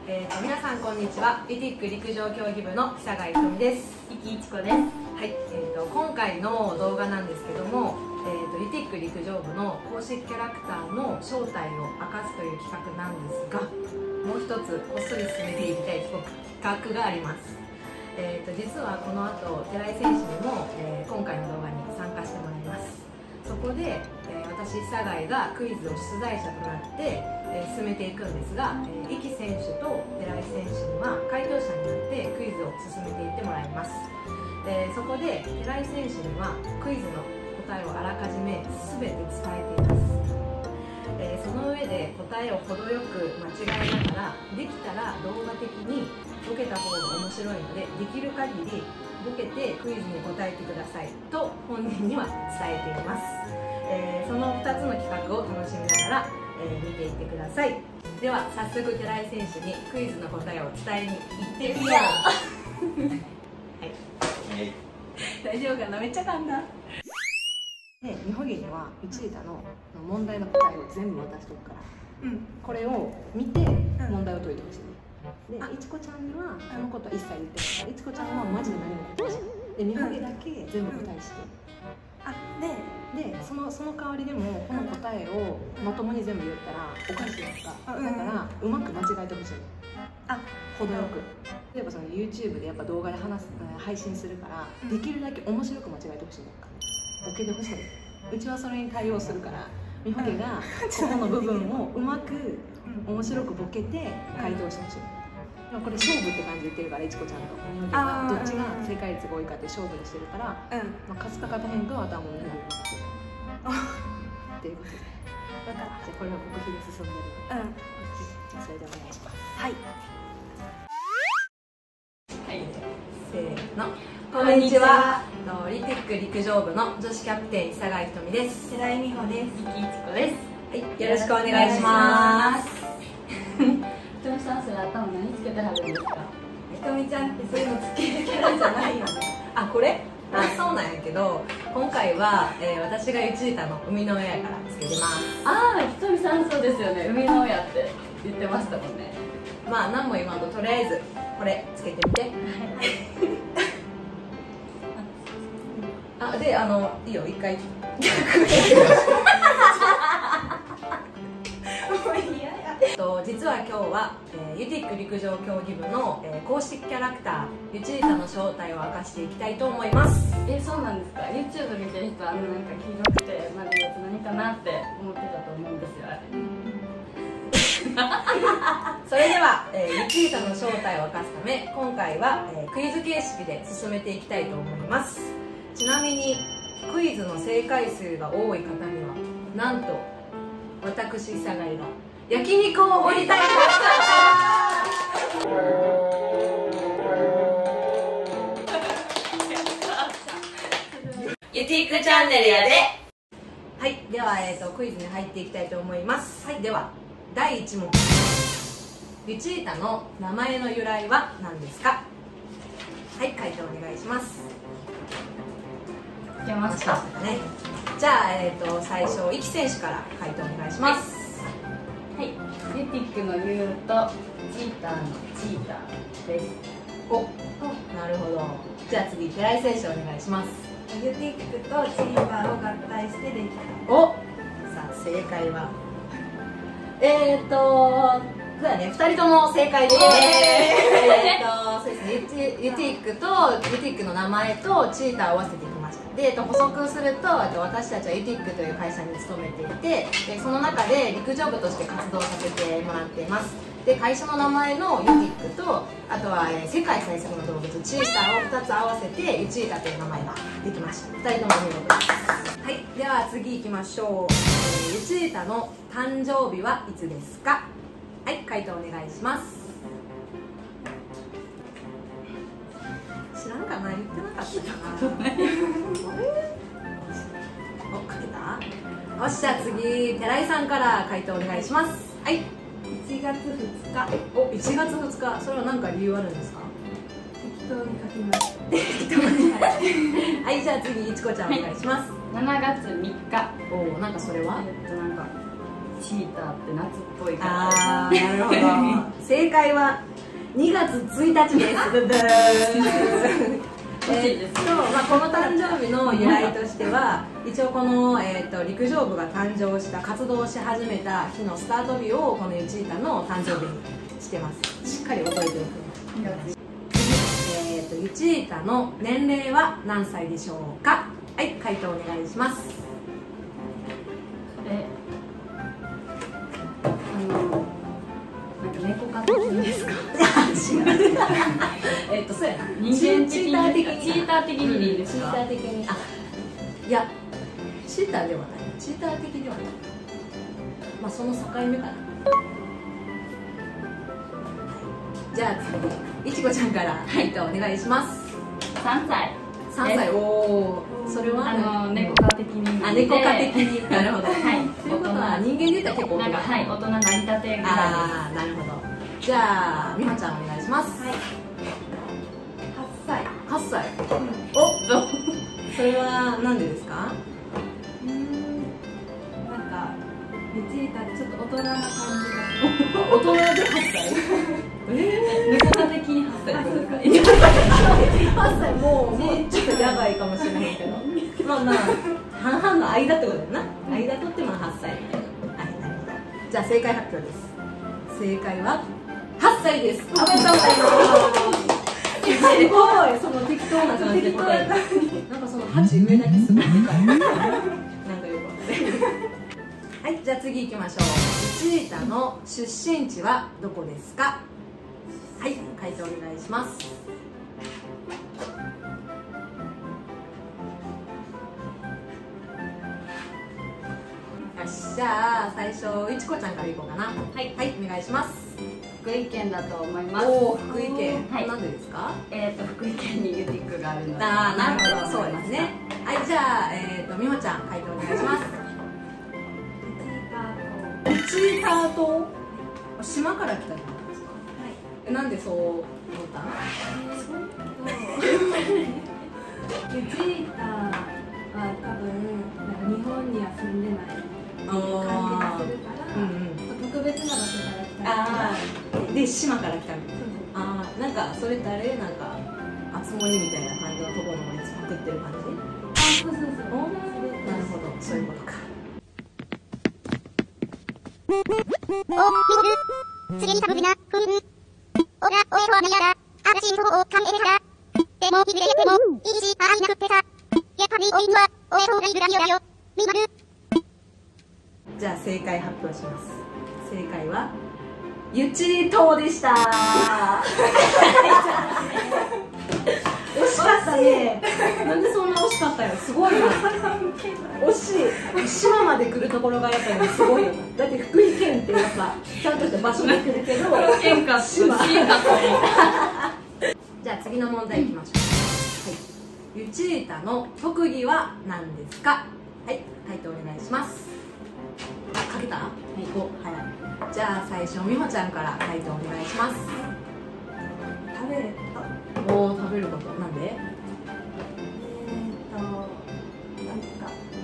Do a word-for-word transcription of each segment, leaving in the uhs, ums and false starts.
えー、と皆さんこんにちは。ユティック陸上競技部の久貝ひとみです。 生きいちこです。 はい、えー、と今回の動画なんですけども、えー、とユティック陸上部の公式キャラクターの正体を明かすという企画なんですが、もう一つこっそり進めていきたい企画があります。えー、と実はこの後寺井選手にも、えー、今回の動画に参加してもらいます。そこで、えー、私久貝がクイズを出題者となって、えー、進めていくんですが、えー、イキ選手と寺井選手には回答者になってクイズを進めていってもらいます。えー、そこで寺井選手にはクイズの答えをあらかじめ全て伝えています。えー、その上で答えを程よく間違えながら、できたら動画的にボケた方が面白いので、できる限りボケてクイズに答えてくださいと本人には伝えています。えー、そのふたつの企画を楽しみながら、えー、見ていってください。では早速寺井選手にクイズの答えを伝えに行ってみよう。はい、大丈夫かな。めっちゃ簡単で、みほぎにはうちいたの問題の答えを全部渡しとくから、うん、これを見て問題を解いてほしい。で、いちこちゃんにはそのことは一切言ってないから、いちこちゃんはマジで何も答えしない。で、みほぎだけ全部答えして、あででそのその代わりでもこの答えをまともに全部言ったらおかしいやんか。だからうまく間違えてほしい。あ、程よく。例えばその YouTube でやっぱ動画で話す配信するから、できるだけ面白く間違えてほしいんか。ボケてほしい。うちはそれに対応するから、みほぎがここの部分をうまく面白くボケて回答してほしい。でもこれ勝負って感じで言ってるから、いちこちゃんとみほぎがどっちが正解率が多いかって勝負にしてるから、うん、まあ、勝つか勝たへんかは頭もみほぎに任せるっていうことで、だからじゃあこれは国費で進んでるので、うん、じゃあそれでお願いします。はい、はい、せーの、こんにちは。ユティック陸上部の女子キャプテン久貝ひとみです。 寺井美穂です。生きいちこです。 はい、よろしくお願いします。 ひとみさん、それ頭何つけてはるんですか？ ひとみちゃんってそういうのつけるキャラじゃないよね。あ、これ？あ、そうなんやけど、今回は、えー、私がゆちいたの生みの親からつけてます。 ああ、ひとみさんそうですよね。生みの親って言ってましたもんね。 まあ何も言わんと、とりあえずこれつけてみて。あ、で、あのいいよ、一回。と実は今日は、えー、ユティック陸上競技部の、えー、公式キャラクターゆちいたの正体を明かしていきたいと思います。 え、そうなんですか。 YouTube 見てる人はあのなんか黄色くて丸いやつ何かなって思ってたと思うんですよ、あれ。 それでは、えー、ゆちいたの正体を明かすため、今回は、えー、クイズ形式で進めていきたいと思います。ちなみにクイズの正解数が多い方には、なんと私久貝が焼肉をおごりたいとユティックチャンネルやで。はい、では、えー、とクイズに入っていきたいと思います。はい、ではだいいち問、ゆちいたの名前の由来は何ですか？はい、回答お願いします。 出ましたね。 じゃあ、えー、と最初いき選手から回答お願いします。 はい、ユティックの言うとチーターのチーターです。 お、なるほど。じゃあ次、寺井選手お願いします。 ユティックとチーターを合体してできた。 お、さあ正解はえーとそうだね、ふたりとも正解です。えーとそうですね、ユティックとユティックの名前とチーターを合わせてきました。で、えっと、補足すると、私たちはユティックという会社に勤めていて、でその中で陸上部として活動させてもらっています。で、会社の名前のユティックと、あとは、えー、世界最速の動物チーターをふたつ合わせてユチータという名前ができました。ふたりとも見事です。はい、では次行きましょう。えー、ユチータの誕生日はいつですか？はい、回答お願いします。知らんかな、言ってなかったかな。お、かけた？よし、じゃあ次、寺井さんから回答お願いします。はい、いちがつふつか。 お、いちがつふつか。それは何か理由あるんですか？ 適当に書きました。 適当に。はい、じゃあ次、いちこちゃんお願いします。 しちがつみっか。 おお、なんかそれは？ えっとなんかチーターって夏っぽいから。 あー、なるほど。正解はにがつついたちです。ブブーえっとまあ、この誕生日の由来としては一応この、えー、と陸上部が誕生した活動し始めた日のスタート日をこのユチータの誕生日にしてます。しっかり覚えておく。えー、とユチータの年齢は何歳でしょうか。はい、回答お願いします。 えあのなんか猫科的にですか。 えっとそうやな、 人間的チーター的にチーター的にでいいですか。 チーター的に、あ、いやチーターではない、チーター的ではない、まあその境目かな。じゃあ次、いちこちゃんから回答お願いします。 さんさい。 さんさい。おお、それはあの猫科的に。 あ、猫科的に。なるほど。 はい。 ということは人間で言ったら結構大人。 なんかはい、大人なりたてぐらいです。 ああ、なるほど。じゃあ美穂ちゃんお願いします。 はい。はっさい。 はっさい。お、それはなんでですか。 うん、なんかユチータちょっと大人な感じが。 大人ではっさい。え猫科的にはっさい。 はっさい、もうもうちょっとやばいかもしれないけど、まあまあ半々の間ってことだよな。間取ってもはっさいみたいな。はい、なるほど。じゃあ正解発表です。正解ははっさいです。おめでとうございます。すごい、その適当な感じで答えた。なんかそのはち上だけすごいでかい。なんかよくわかんない。はい、じゃあ次行きましょう。ユチータの出身地はどこですか。はい、回答お願いします。よし、じゃあ最初いちこちゃんからいこうかな。はい、はい、お願いします。 福井県だと思います。 おお、福井県。 はい。 なんでですか。 えっと福井県にユティックがあるので。 ああ、なるほど、そうですね。はい、じゃあえっと美穂ちゃん回答お願いします。ユチーター島。島から来たじゃないですか。はい。え、なんでそう思ったの。 ユチータは多分なんか日本には住んでない感じがするから、 うんうん、 特別な場所から来た。 ああ、で島から来たの。ああ、なんかそれってあれ、なんかあつ森みたいな感じのところのやつパクってる感じ。 あ、そうそうそう。 なるほど、そういうことか。 お、水、次に食べな、ふん。おら、おえこはみやだ。あらしんそうをかんえれた。でも、ひびれても、いいし、あいなくってさ。やっぱりおいぬは、おえこがいるらによだよ。みまる。 じゃあ正解発表します。正解はユチー島でした。惜しかったね。なんでそんな惜しかったよ。すごいな。惜しい。島まで来るところがやっぱりすごいよな。だって福井県ってやっぱちゃんとした場所で来るけど、 県か島。じゃあ次の問題いきましょう。はい。ユチータの特技は何ですか。はい、回答お願いします。かけた？はい、お、早い。じゃあ最初美穂ちゃんから回答お願いします。 食べること。 おお、食べること。なんで？ えーっとなんか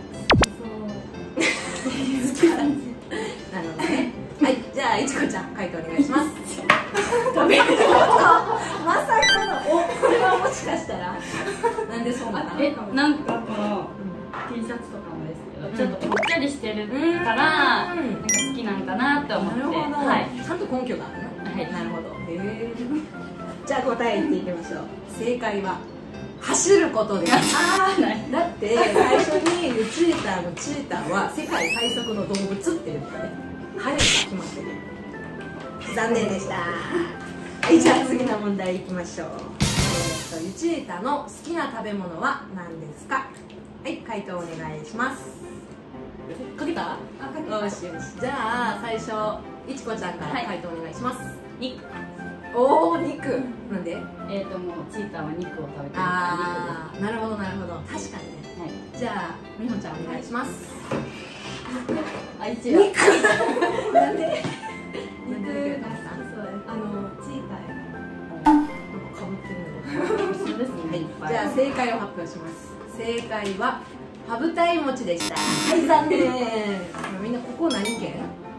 好きそう。 なるほどね。はい、じゃあいちこちゃん回答お願いします。食べること。まさかの、お、これはもしかしたら。なんでそうなの？ え、なんかこの T シャツとかもですけど、ちょっとぽっちゃりしてるから、なんか好きなんかなって思って。 なるほど。 はい。 ちゃんと根拠があるの。 はい。 なるほど。へえ。じゃあ答え言っていきましょう。正解は走ることです。ああ、だって最初にユチーターのチーターは世界最速の動物っていうことで、速いが決まってる。残念でした。はい、じゃあ次の問題いきましょう。えー、とユチーターの好きな食べ物は何ですか。はい、回答お願いします。かけた？ あ、かけた。 よしよし。じゃあ最初いちこちゃんから回答お願いします。 肉。 おお、肉。なんで？ えっともうチーターは肉を食べてるからああ、なるほどなるほど。確かにね。 はい。 じゃあ美穂ちゃんお願いします。 あ、一応。 肉。なんで？ 肉が好きそうです。あのチーターやなんか被ってるの。 そうですね。 はいいっぱい。 じゃあ正解を発表します。正解は羽二重餅でした。はい、残念。みんなここ何県？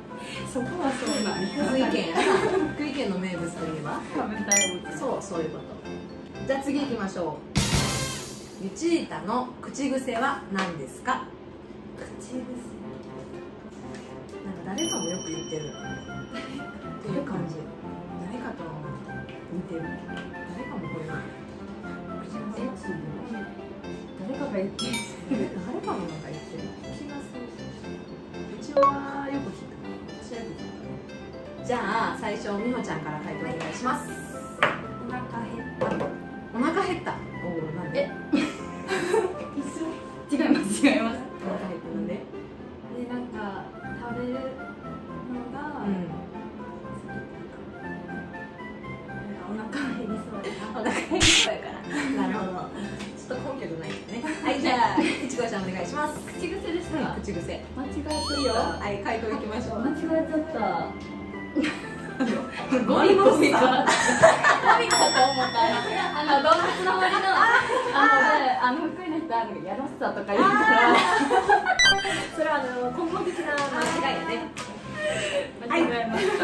そこはそうなんや。 福井県福井県の名物といえば食べたいもん。 そうそういうこと。じゃあ次行きましょう。ゆちーたの口癖は何ですか？ 口癖。 なんか誰かもよく言ってるっていう感じ。誰かと似てる。誰かもこれな。 え、誰かが言ってる。 誰かもなんか言ってる気がする。うちはよく聞く。私はよく聞く。じゃあ最初みほちゃんから回答お願いします。 お腹減った。 お腹減った。おお、なんで？ え、違います違います。 お腹減ったなんで？ でなんか食べるのが、 うん。 なんかお腹減りそうやな。 お腹減りそうやから。なるほど。ちょっと根拠がないよね。はい、じゃあいちこちゃんお願いします。 口癖ですか？ 口癖。 間違えちゃった。 いいよ。はい、回答いきましょう。 間違えちゃった。 ゴリゴリか。 ゴミかと思った。あの動物の森のあので、あの福井の人あのやらしさとか言うからそれはあの根本的な間違いやね。 間違えました。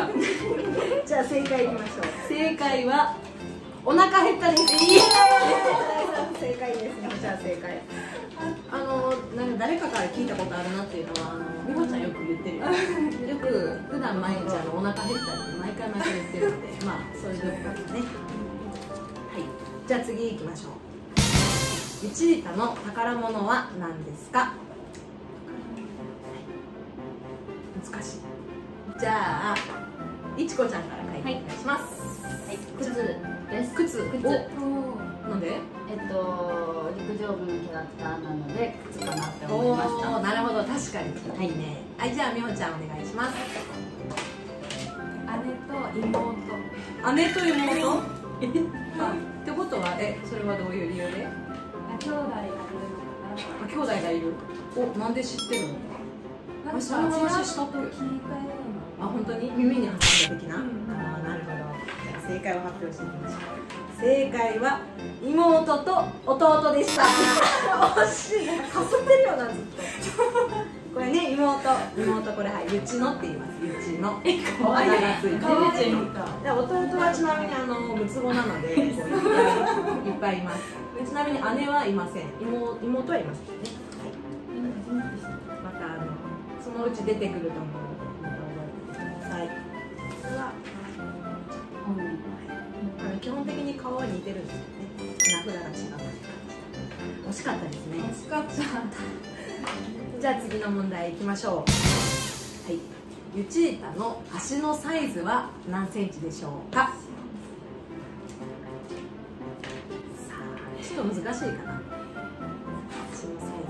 じゃあ正解いきましょう。正解はお腹減ったです。いや正解です。じゃあ正解。あのなんか誰かから聞いたことあるなっていうのはあのみほちゃんよく言ってるよ。よく普段毎日あのお腹減ったって毎回毎回言ってるので、まあそういうことですね。はい。じゃあ次行きましょう。ゆちーたの宝物は何ですか？難しい。じゃあいちこちゃんから回答お願いします。 はい、靴です。 靴。 靴。 おなんで？ えっと陸上部のキャラクターなので靴かなって思いました。 おー、なるほど、確かに。いいね。はい、じゃあみほちゃんお願いします。 姉と妹。 姉と妹？あ、ってことはえそれはどういう理由で？ 兄弟がいるのかあ、兄弟がいる。お、なんで知ってるの？ な。なんかその話したっけ？ 聞いたよあ、本当に耳に挟んだ的な？ うんあー、なるほど。じゃあ正解を発表していきましょう。正解は妹と弟でした。惜しい。かすってるよなずっと。これね、妹、妹これはい、ゆちのって言います。ゆちの。お花がついてる。 かわいいみたい。 で弟はちなみにあの六つ子なのでこういっぱいいっぱいいます。ちなみに姉はいません。妹妹はいますね。はい。またあのそのうち出てくると思うのでまた覚えてください。これはあの基本的に顔は似てるんですよね。名札が違う感じ。惜しかったですね。 惜しかった。 じゃあ次の問題いきましょう。はい。ゆちーたの足のサイズは何センチでしょうか。さあ、ちょっと難しいかな。足のサ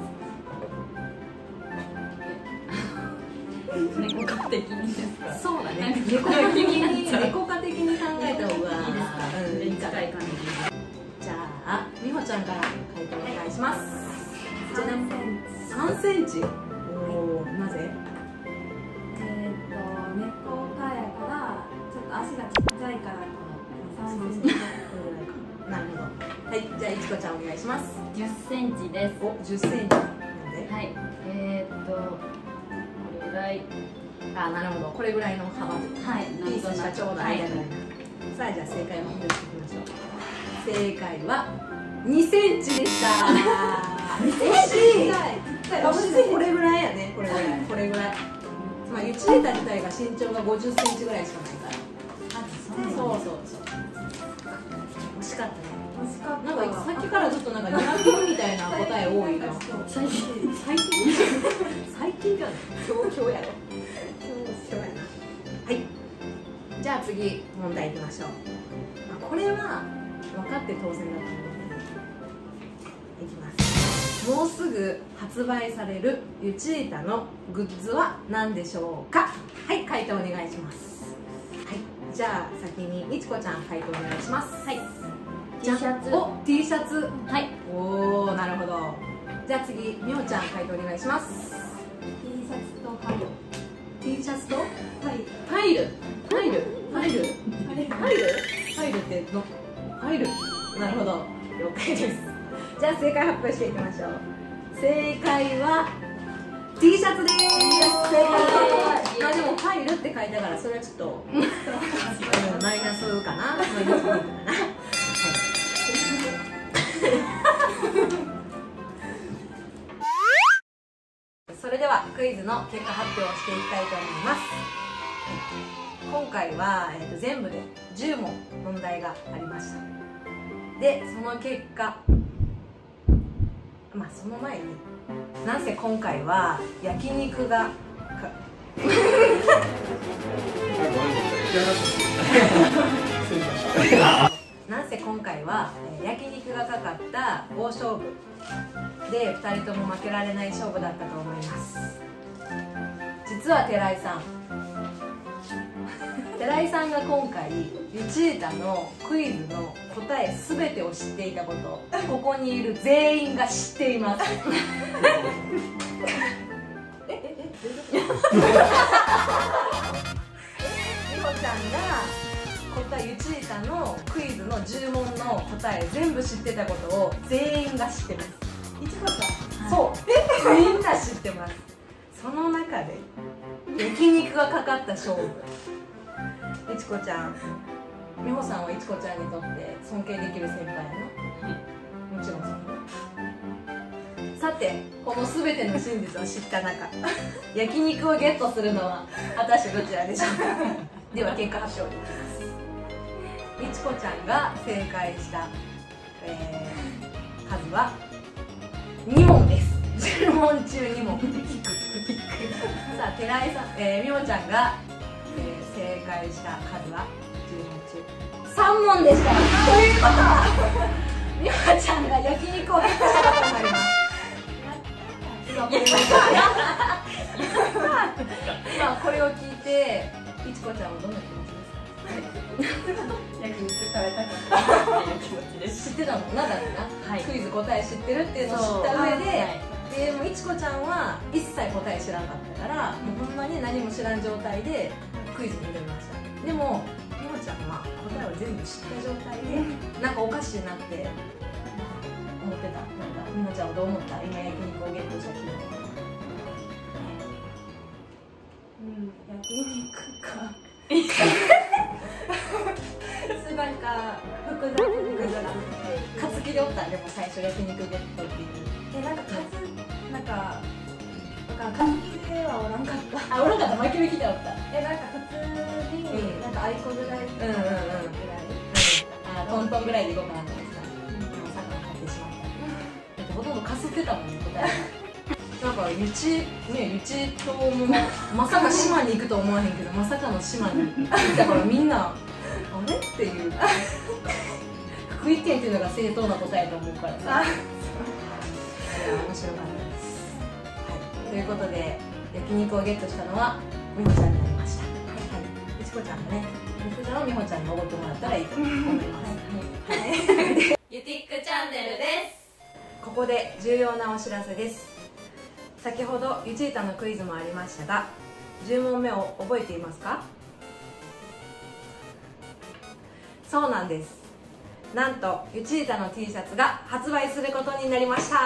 イ猫科的にですか？ ズ。そうだね。猫科的に猫科的に考えた方がいいですか？ うん、いいかな。 近い感じ。 じゃあみほちゃんから回答お願いします。 三センチ。 三センチ。おお、なぜ？ えっと猫科やからちょっと足がちっちゃいから三センチ。 なるほど。はい、じゃあいちこちゃんお願いします。 じゅっセンチです。 お、十センチ。なんで？ はい。えー、っとこれぐらい。 あ、なるほど。これぐらいの幅。 はい。 ピースしたちょうど間ぐらいな。さあ、じゃあ正解を発表していきましょう。正解はにセンチでした。にセンチ。惜しい。これぐらいやね。これぐらい。これぐらい。まあ、ゆちーた自体が身長がごじゅっセンチぐらいしかないから。そうそうそう。惜しかったね。 惜しかった。 なんかさっきからずっとなんかにひゃくみたいな答え多いな。 最近最近最近じゃない。今日今日やろ。今日やな。はい。じゃあ次問題いきましょう。まあ、これは分かって当然だと思うのでいきます。もうすぐ発売されるゆちーたのグッズは何でしょうか。はい、回答お願いします。はい。じゃあ先にいちこちゃん回答お願いします。 はい。 じゃ T シャツ。 お T シャツ。 はい。 おお、なるほど。じゃあ次みほちゃん回答お願いします。 T シャツとファイル。 T シャツとはい。 ファイルファイルファイルファイルファイルってのファイル。なるほど、了解です。じゃあ正解発表していきましょう。正解は T シャツです。まあでもファイルって書いたからそれはちょっとマイナスかな。マイナスかな。それではクイズの結果発表をしていきたいと思います。今回は、えー、と全部でじゅう問問題がありました。でその結果、まあその前になんせ今回は焼肉がかなんせ今回は、えー、焼肉がかかった大勝負でふたりとも負けられない勝負だったと思います。実は寺井さん寺井さんが今回ユチータのクイズの答え全てを知っていたこと、ここにいる全員が知っています。えええ美穂ちゃんが答えユチータのクイズのじゅう問の答え全部知ってたことを全員が知ってます。いちこちゃん、そう、みんな知ってます。その中で焼肉がかかった勝負、いちこちゃん、美穂さんはいちこちゃんにとって尊敬できる先輩の、もちろんそう。さてこの全ての真実を知った中、焼肉をゲットするのは果たしてどちらでしょうか。では結果発表に行きます。いちこちゃんが正解した、えー、数はに問です。じゅう問中に問。さあ寺井さん、えー、美穂ちゃんが、えー、正解した数はじゅう問中さん問でした。ということは美穂ちゃんが焼肉をゲットしたことになります。今これを聞いていちこちゃんはどんな気持ちですか？ 焼肉食べたかったっていう気持ちです。 知ってたもんな、だってな、はい、クイズ答え知ってるっていうのを知った上で、はい、でもいちこちゃんは一切答え知らなかったから、もうほんまに何も知らん状態でクイズに挑みました。でも美穂ちゃんは答えを全部知った状態で、なんかおかしいなって思ってた。なんか美穂ちゃんはどう思った？今焼肉をゲットした気分。 うん、焼肉か。なんか複雑複雑担ぎでおったんでも最初焼肉ゲットっていう。 え、なんかかつなんかなんか担ぎではおらんかった。 あ、おらんかった。巻き目来ておった。 え、なんか普通に、うん、なんかアイコぐらいぐらい、うんうんうん、 あ、トントンぐらいでいこうかなと思ってた。でもさっき買ってしまった。だってほとんどかすってたもんね、答え。なんかゆちね、ゆちともまさか島に行くと思わへんけど、まさかの島に行ったからみんなあれっていう。福井県っていうのが正当な答えと思うからさ。いや、面白かったです。はい、ということで焼肉をゲットしたのは美穂ちゃんになりました。はい、いちこちゃんもね、いちこちゃんは美穂ちゃんにおごってもらったらいいと思います。はい、ゆてぃくチャンネルです。ここで重要なお知らせです。先ほどユチータのクイズもありましたが、じゅう問目を覚えていますか？そうなんです。なんとユチータの T シャツが発売することになりました。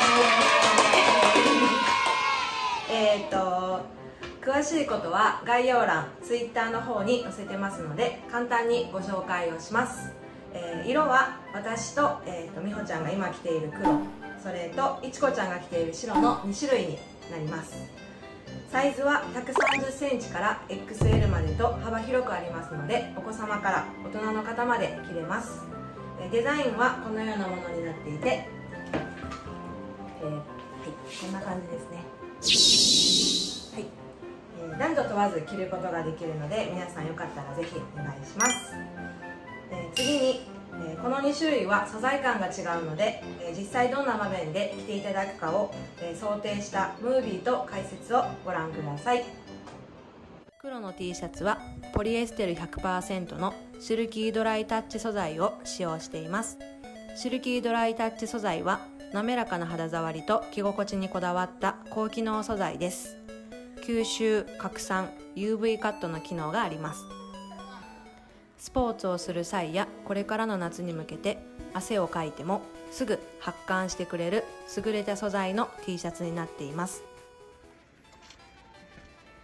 えっと詳しいことは概要欄、ツイッターの方に載せてますので簡単にご紹介をします。えー、色は私と、えー、と美穂ちゃんが今着ている黒、それといちこちゃんが着ている白のに種類になります。サイズはひゃくさんじゅっセンチから エックスエル までと幅広くありますので、お子様から大人の方まで着れます。デザインはこのようなものになっていて、えーはい、こんな感じですね。はい、えー、男女問わず着ることができるので、皆さんよかったらぜひお願いします。えー、次に、えー、このに種類は素材感が違うので、えー、実際どんな場面で着ていただくかを、えー、想定したムービーと解説をご覧ください。黒の T シャツはポリエステル ひゃくパーセント のシルキードライタッチ素材を使用しています。シルキードライタッチ素材は滑らかな肌触りと着心地にこだわった高機能素材です。吸収、拡散、ユーブイ カットの機能があります。スポーツをする際やこれからの夏に向けて汗をかいてもすぐ発汗してくれる優れた素材の T シャツになっています。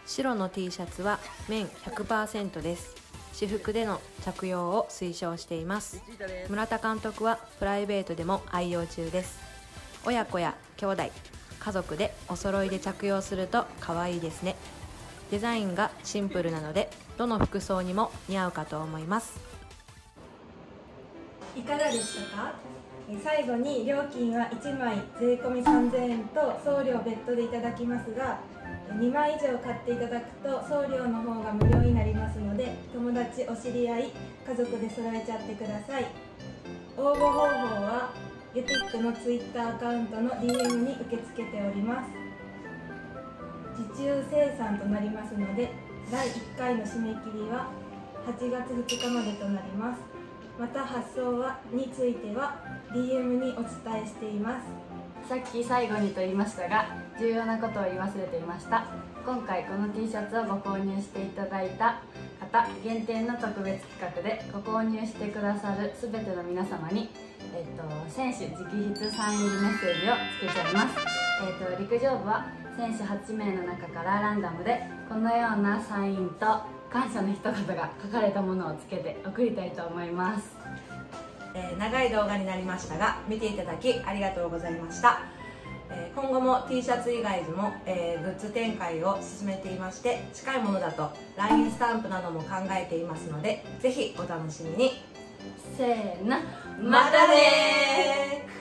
白の T シャツは綿 ひゃくパーセント です。私服での着用を推奨しています。村田監督はプライベートでも愛用中です。親子や兄弟、家族でお揃いで着用すると可愛いですね。デザインがシンプルなのでどの服装にも似合うかと思います。 いかがでしたか？最後に料金はいちまい税込みさんぜんえんと送料別途でいただきますが、にまい以上買っていただくと送料の方が無料になりますので、友達、お知り合い、家族で揃えちゃってください。応募方法はユティックのツイッターアカウントの ディーエム に受け付けております。受注生産となりますので、だいいっかいの締め切りははちがつふつかまでとなります。また発送はについては ディーエム にお伝えしています。 さっき最後にと言いましたが、重要なことを言い忘れていました。今回この T シャツをご購入していただいた方限定の特別企画で、ご購入してくださる全ての皆様に、えっと、選手直筆サイン入りメッセージをつけちゃいます。えっと、陸上部は選手はちめいの中からランダムでこのようなサインと感謝の一言が書かれたものをつけて送りたいと思います。 えー、長い動画になりましたが見ていただきありがとうございました。えー、今後も T シャツ以外にも、えー、グッズ展開を進めていまして、近いものだと ライン スタンプなども考えていますので、ぜひお楽しみに。 せーの、 またねー。